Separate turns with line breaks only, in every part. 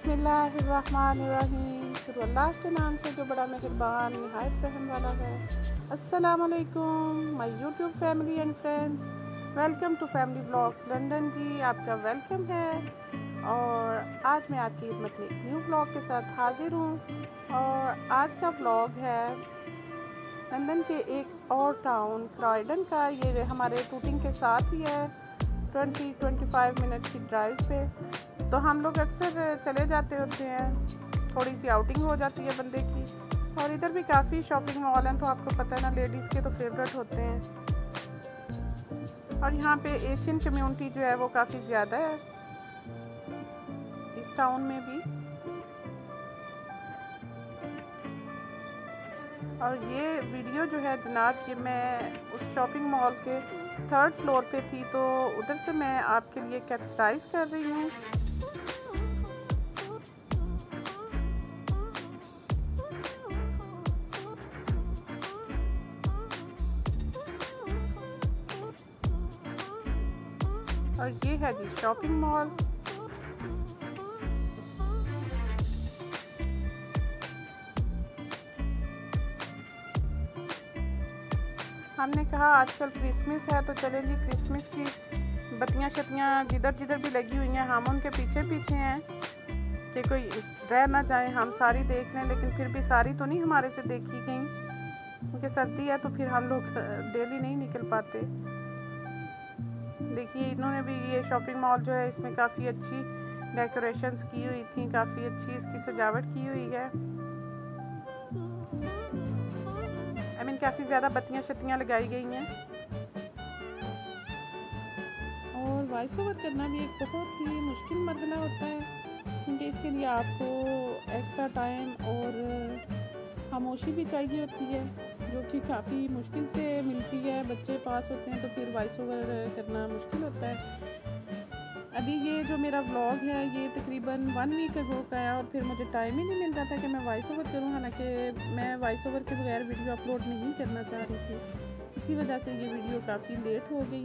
बिस्मिल्लाहिर्रहमानिर्रहीम। शुरू अल्लाह के नाम से जो बड़ा मेहरबान निहायत रहम वाला है। अस्सलाम वालेकुम my YouTube family and friends, welcome to family vlogs London. जी आपका वेलकम है और आज मैं आपकी खिदमत में एक न्यू व्लॉग के साथ हाजिर हूँ। और आज का व्लॉग है लंदन के एक और टाउन क्रॉयडन का। ये हमारे टूटिंग के साथ ही है, 20-25 मिनट की ड्राइव पे। तो हम लोग अक्सर चले जाते होते हैं, थोड़ी सी आउटिंग हो जाती है बंदे की। और इधर भी काफ़ी शॉपिंग मॉल हैं, तो आपको पता है ना, लेडीज़ के तो फेवरेट होते हैं। और यहाँ पे एशियन कम्युनिटी जो है वो काफ़ी ज़्यादा है इस टाउन में भी। और ये वीडियो जो है जनाब, ये मैं उस शॉपिंग मॉल के 3rd फ्लोर पे थी, तो उधर से मैं आपके लिए कैप्चराइज कर रही हूँ। और ये है जी शॉपिंग मॉल। हमने कहा आजकल क्रिसमस है, तो चलें जी क्रिसमस की बत्तियाँ शत्तियाँ जिधर जिधर भी लगी हुई हैं, हम उनके पीछे पीछे हैं कि कोई रह ना जाए, हम सारी देख लें। लेकिन फिर भी सारी तो नहीं हमारे से देखी गई, क्योंकि सर्दी है तो फिर हम लोग डेली नहीं निकल पाते। देखिए इन्होंने भी, ये शॉपिंग मॉल जो है इसमें काफ़ी अच्छी डेकोरेशंस की हुई थी, काफ़ी अच्छी इसकी सजावट की हुई है। काफ़ी ज़्यादा बत्तियाँ शत्तियाँ लगाई गई हैं। और वॉइस ओवर करना भी एक बहुत ही मुश्किल मरहला होता है, क्योंकि इसके लिए आपको एक्स्ट्रा टाइम और खामोशी भी चाहिए होती है, जो कि काफ़ी मुश्किल से मिलती है। बच्चे पास होते हैं तो फिर वॉइस ओवर करना मुश्किल होता है। अभी ये जो मेरा व्लॉग है ये तकरीबन 1 वीक अगो का है, और फिर मुझे टाइम ही नहीं मिल रहा था कि मैं वॉइस ओवर करूँ। हालांकि मैं वॉइस ओवर के बगैर वीडियो अपलोड नहीं करना चाह रही थी, इसी वजह से ये वीडियो काफ़ी लेट हो गई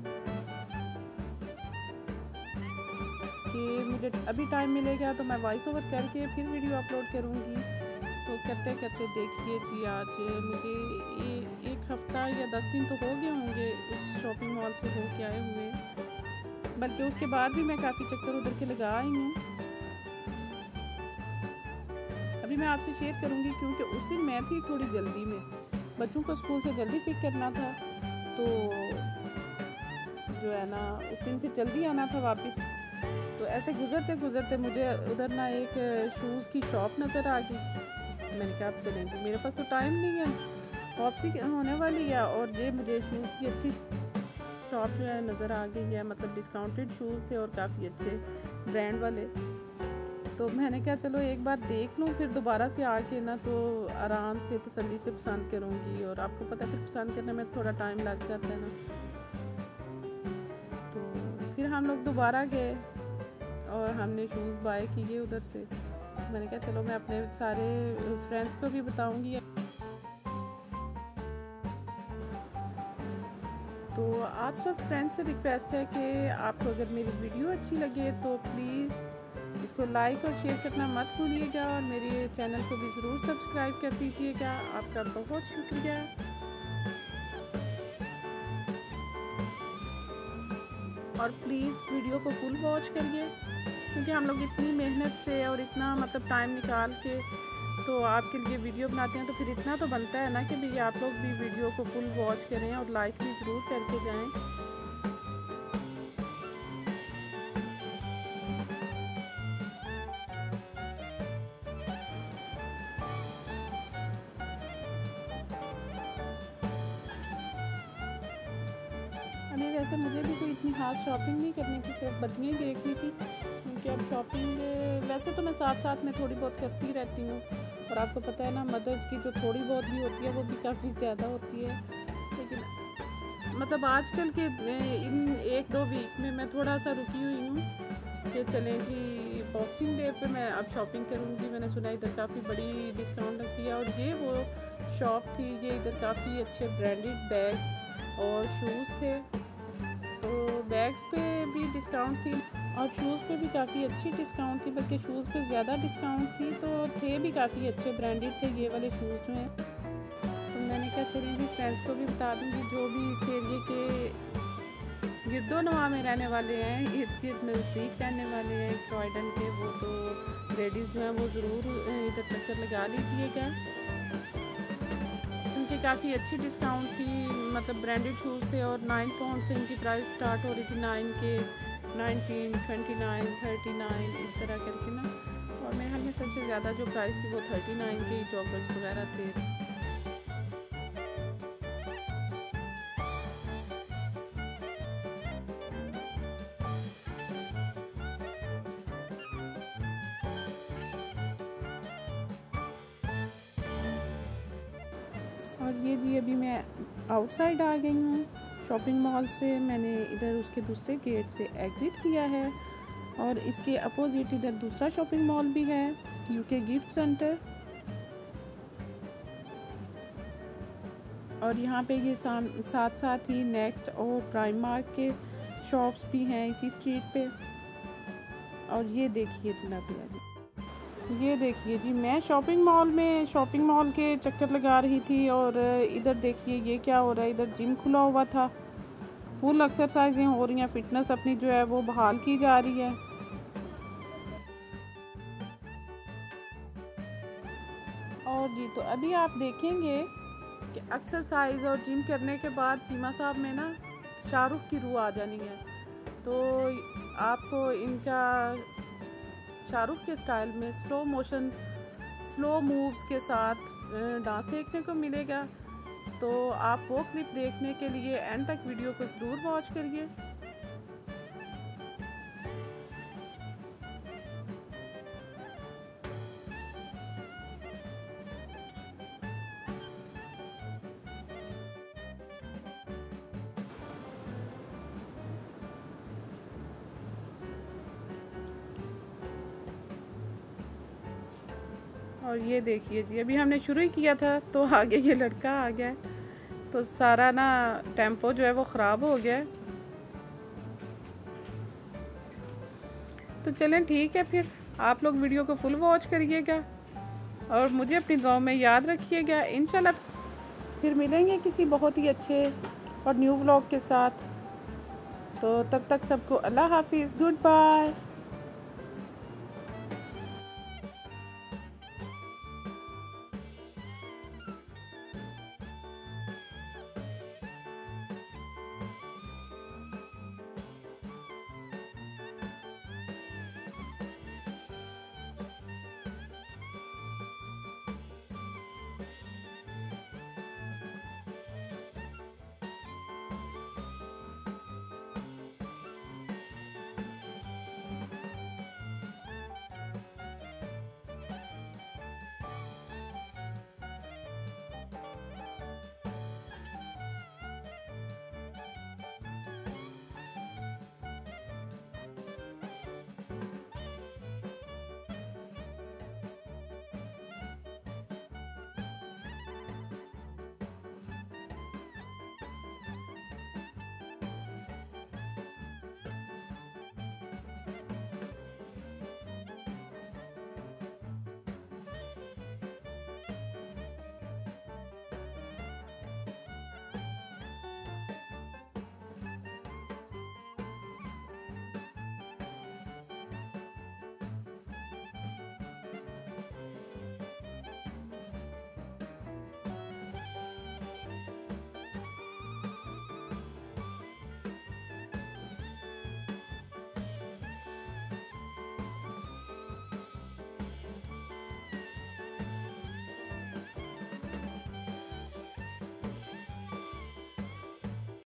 कि मुझे अभी टाइम मिलेगा तो मैं वॉइस ओवर करके फिर वीडियो अपलोड करूँगी। तो करते करते देखिए जी, आज मुझे एक हफ़्ता या 10 दिन तो हो गए होंगे उस शॉपिंग मॉल से हो के आए हुए, बल्कि उसके बाद भी मैं काफ़ी चक्कर उधर के लगा आई हूँ। अभी मैं आपसे शेयर करूँगी, क्योंकि उस दिन मैं थी थोड़ी जल्दी में, बच्चों को स्कूल से जल्दी पिक करना था, तो जो है ना उस दिन फिर जल्दी आना था वापस। तो ऐसे गुजरते गुजरते मुझे उधर ना एक शूज़ की शॉप नज़र आ गई। मैंने कहा अब चलेंगे, मेरे पास तो टाइम नहीं है, वापसी होने वाली है, और ये मुझे शूज़ की अच्छी शॉप जो है नज़र आ गई है। मतलब डिस्काउंटेड शूज़ थे और काफ़ी अच्छे ब्रांड वाले। तो मैंने कहा चलो एक बार देख लूँ, फिर दोबारा से आके ना तो आराम से तसल्ली से पसंद करूँगी। और आपको पता है फिर पसंद करने में थोड़ा टाइम लग जाता है ना। तो फिर हम लोग दोबारा गए और हमने शूज़ बाय किए उधर से। मैंने कहा चलो मैं अपने सारे फ्रेंड्स को भी बताऊँगी। तो आप सब फ्रेंड्स से रिक्वेस्ट है कि आपको अगर मेरी वीडियो अच्छी लगे तो प्लीज़ इसको लाइक और शेयर करना मत भूलिएगा, और मेरे चैनल को भी ज़रूर सब्सक्राइब कर दीजिएगा। आपका बहुत शुक्रिया। और प्लीज़ वीडियो को फुल वॉच करिए, क्योंकि हम लोग इतनी मेहनत से और इतना मतलब टाइम निकाल के तो आपके लिए वीडियो बनाते हैं, तो फिर इतना तो बनता है ना कि भैया आप लोग भी वीडियो को फुल वॉच करें और लाइक भी ज़रूर करके जाएं। अभी वैसे मुझे भी कोई इतनी खास शॉपिंग नहीं करनी थी, सिर्फ बत्तियाँ देखनी थी, क्योंकि अब शॉपिंग वैसे तो मैं साथ साथ में थोड़ी बहुत करती रहती हूँ। और आपको पता है ना, मदर्स की जो थोड़ी बहुत भी होती है वो भी काफ़ी ज़्यादा होती है। लेकिन मतलब आजकल के इन 1-2 वीक में मैं थोड़ा सा रुकी हुई हूँ कि चलें जी बॉक्सिंग डे पे मैं अब शॉपिंग करूँगी। मैंने सुना इधर काफ़ी बड़ी डिस्काउंट लगती है, और ये वो शॉप थी, ये इधर काफ़ी अच्छे ब्रांडेड बैग्स और शूज़ थे। तो बैग्स पे भी डिस्काउंट थी और शूज़ पे भी काफ़ी अच्छी डिस्काउंट थी, बल्कि शूज़ पे ज़्यादा डिस्काउंट थी। तो थे भी काफ़ी अच्छे, ब्रांडेड थे ये वाले शूज़ जो हैं। तो मैंने कहा चलिए जी फ्रेंड्स को भी बता दूँगी, जो भी इस एरिए के गिरदोनवा में रहने वाले हैं, इर्द गिर्द नज़दीक रहने वाले हैं क्रॉयडन के, वो तो लेडीज़ जो हैं वो ज़रूर इधर चक्कर लगा लीजिएगा। उनकी काफ़ी अच्छी डिस्काउंट थी, मतलब ब्रांडेड शूज़ थे और 9 पाउंड से इनकी प्राइस स्टार्ट हो रही थी, 9 के 19, 29, 39 इस तरह करके ना। और मेरे ख्याल में सबसे ज़्यादा जो प्राइस थी वो 39 के चॉकलेट्स वगैरह थे। और ये जी अभी मैं आउटसाइड आ गई हूँ शॉपिंग मॉल से। मैंने इधर उसके दूसरे गेट से एग्ज़िट किया है और इसके अपोजिट इधर दूसरा शॉपिंग मॉल भी है, यूके गिफ्ट सेंटर। और यहाँ पे ये साथ साथ ही नेक्स्ट और प्राइमार्क के शॉप्स भी हैं इसी स्ट्रीट पे। और ये देखिए जनाबिया जी, ये देखिए जी, मैं शॉपिंग मॉल के चक्कर लगा रही थी और इधर देखिए ये क्या हो रहा है। इधर जिम खुला हुआ था, फुल एक्सरसाइजें हो रही हैं, फिटनेस अपनी जो है वो बहाल की जा रही है। और जी तो अभी आप देखेंगे कि एक्सरसाइज और जिम करने के बाद सीमा साहब में ना शाहरुख की रूह आ जानी है। तो आपको इनका शाहरुख के स्टाइल में स्लो मूव्स के साथ डांस देखने को मिलेगा। तो आप वो क्लिप देखने के लिए एंड तक वीडियो को ज़रूर वॉच करिए। और ये देखिए जी, अभी हमने शुरू ही किया था तो आगे ये लड़का आ गया है, तो सारा ना टेम्पो जो है वो ख़राब हो गया है। तो चलें ठीक है, फिर आप लोग वीडियो को फुल वॉच करिएगा और मुझे अपनी दुआओं में याद रखिएगा। इंशाल्लाह फिर मिलेंगे किसी बहुत ही अच्छे और न्यू व्लॉग के साथ। तो तब तक सबको अल्लाह हाफिज़, गुड बाय।